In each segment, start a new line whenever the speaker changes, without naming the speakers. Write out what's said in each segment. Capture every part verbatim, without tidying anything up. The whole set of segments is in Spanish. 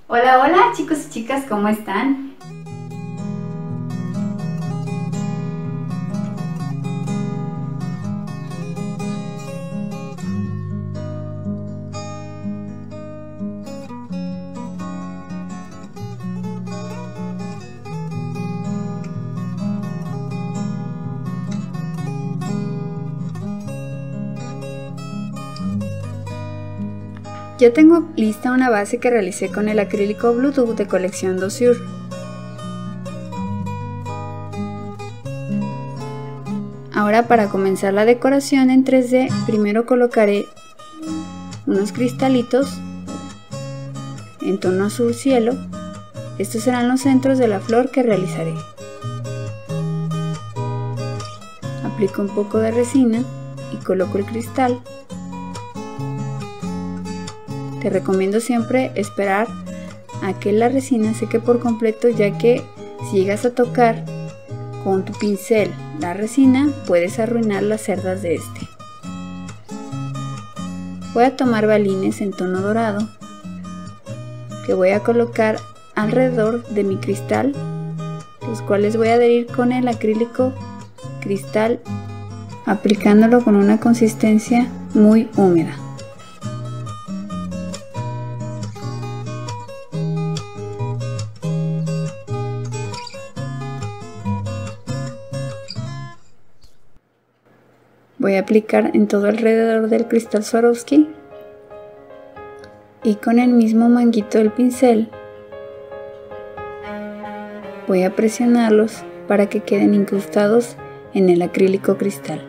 Hola, hola chicos y chicas, ¿cómo están?
Ya tengo lista una base que realicé con el acrílico Bluetooth de colección Dosur. Ahora, para comenzar la decoración en tres D, primero colocaré unos cristalitos en tono azul cielo. Estos serán los centros de la flor que realizaré. Aplico un poco de resina y coloco el cristal. Te recomiendo siempre esperar a que la resina seque por completo, ya que si llegas a tocar con tu pincel la resina puedes arruinar las cerdas de este. Voy a tomar balines en tono dorado que voy a colocar alrededor de mi cristal, los cuales voy a adherir con el acrílico cristal, aplicándolo con una consistencia muy húmeda. Voy a aplicar en todo alrededor del cristal Swarovski y con el mismo manguito del pincel voy a presionarlos para que queden incrustados en el acrílico cristal.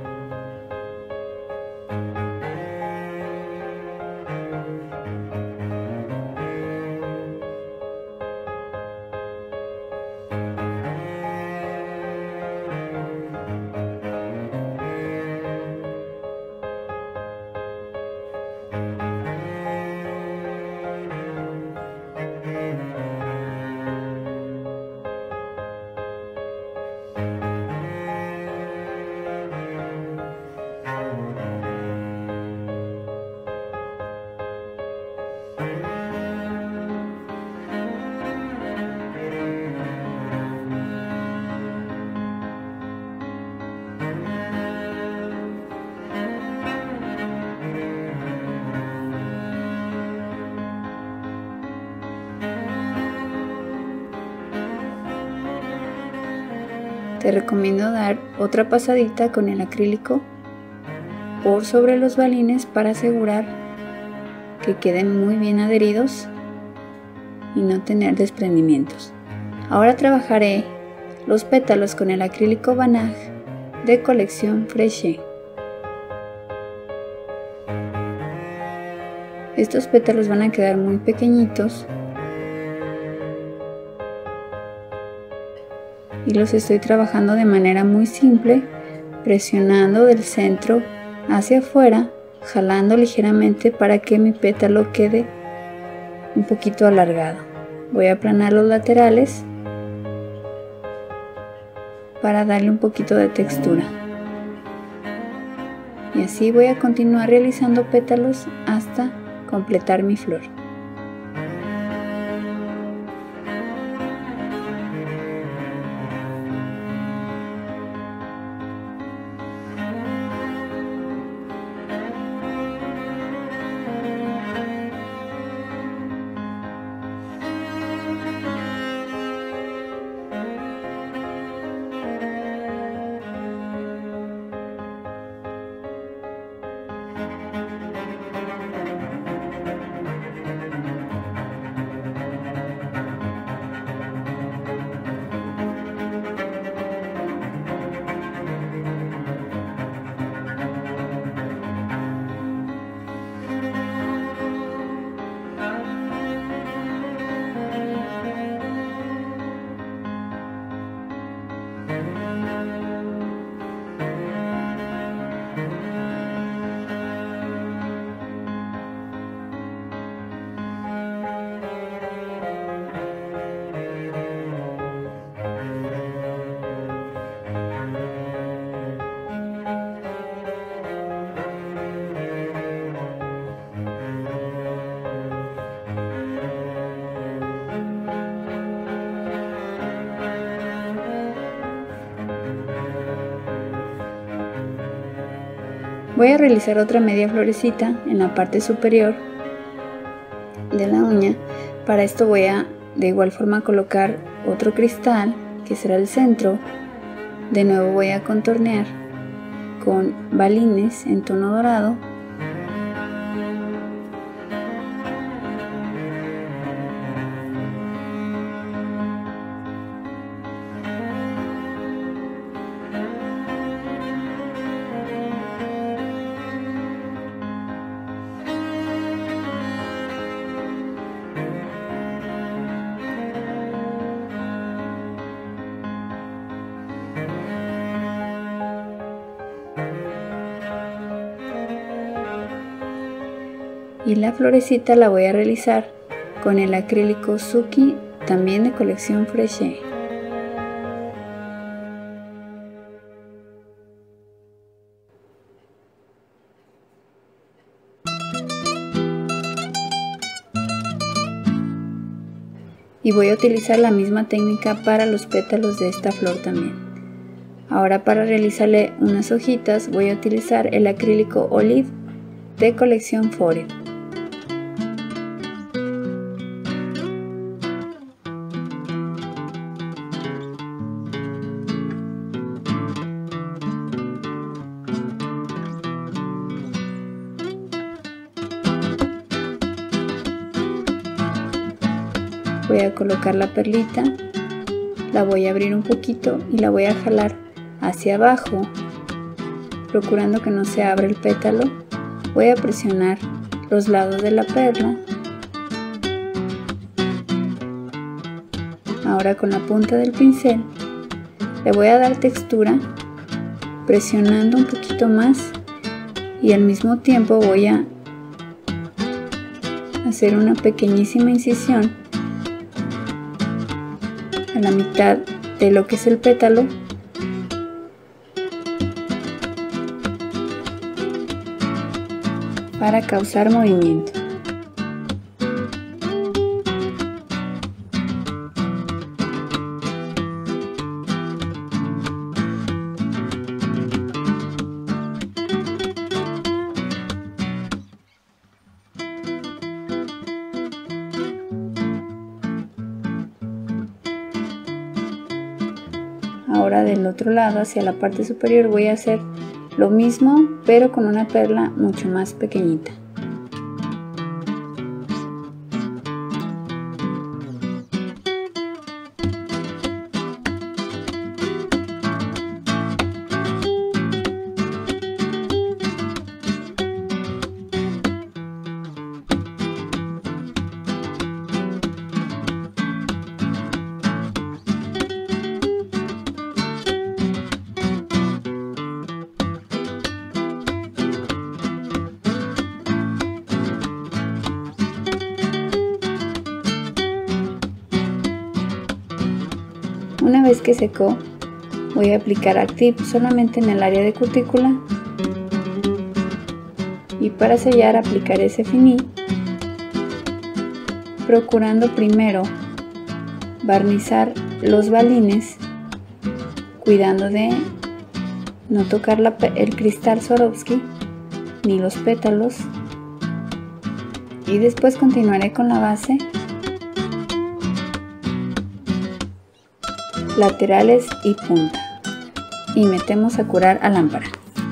Te recomiendo dar otra pasadita con el acrílico por sobre los balines para asegurar que queden muy bien adheridos y no tener desprendimientos. Ahora trabajaré los pétalos con el acrílico Banach de colección Freche. Estos pétalos van a quedar muy pequeñitos y los estoy trabajando de manera muy simple, presionando del centro hacia afuera, jalando ligeramente para que mi pétalo quede un poquito alargado. Voy a aplanar los laterales para darle un poquito de textura. Y así voy a continuar realizando pétalos hasta completar mi flor. Voy a realizar otra media florecita en la parte superior de la uña. Para esto voy a de igual forma colocar otro cristal que será el centro. De nuevo voy a contornear con balines en tono dorado. Y la florecita la voy a realizar con el acrílico Suki, también de colección Freche. Y voy a utilizar la misma técnica para los pétalos de esta flor también. Ahora, para realizarle unas hojitas voy a utilizar el acrílico Olive de colección Forever. Voy a colocar la perlita, la voy a abrir un poquito y la voy a jalar hacia abajo, procurando que no se abra el pétalo. Voy a presionar los lados de la perla. Ahora con la punta del pincel le voy a dar textura, presionando un poquito más, y al mismo tiempo voy a hacer una pequeñísima incisión a la mitad de lo que es el pétalo, para causar movimiento. Ahora del otro lado, hacia la parte superior, voy a hacer lo mismo, pero con una perla mucho más pequeñita. Una vez que secó, voy a aplicar Active solamente en el área de cutícula, y para sellar aplicaré ese finí, procurando primero barnizar los balines, cuidando de no tocar la, el cristal Swarovski ni los pétalos, y después continuaré con la base, laterales y punta, y metemos a curar a lámpara.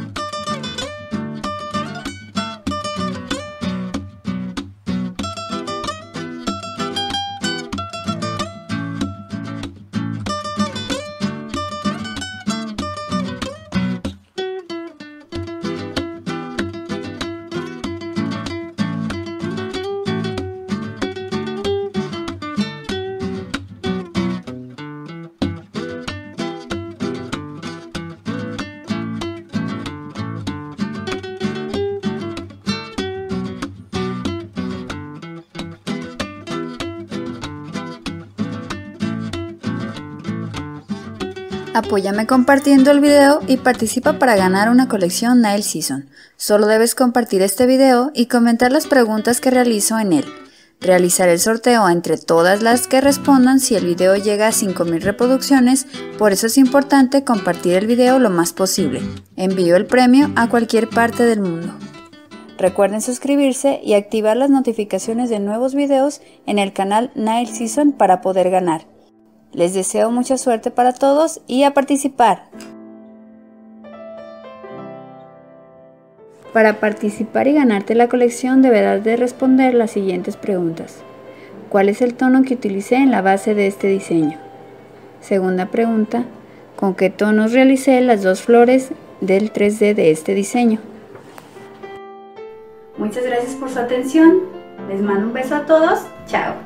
Apóyame compartiendo el video y participa para ganar una colección Nail Season. Solo debes compartir este video y comentar las preguntas que realizo en él. realizar el sorteo entre todas las que respondan si el video llega a cinco mil reproducciones, por eso es importante compartir el video lo más posible. Envío el premio a cualquier parte del mundo. Recuerden suscribirse y activar las notificaciones de nuevos videos en el canal Nail Season para poder ganar. Les deseo mucha suerte para todos y a participar. Para participar y ganarte la colección deberás de responder las siguientes preguntas. ¿Cuál es el tono que utilicé en la base de este diseño? Segunda pregunta, ¿con qué tonos realicé las dos flores del tres D de este diseño?
Muchas gracias por su atención. Les mando un beso a todos. Chao.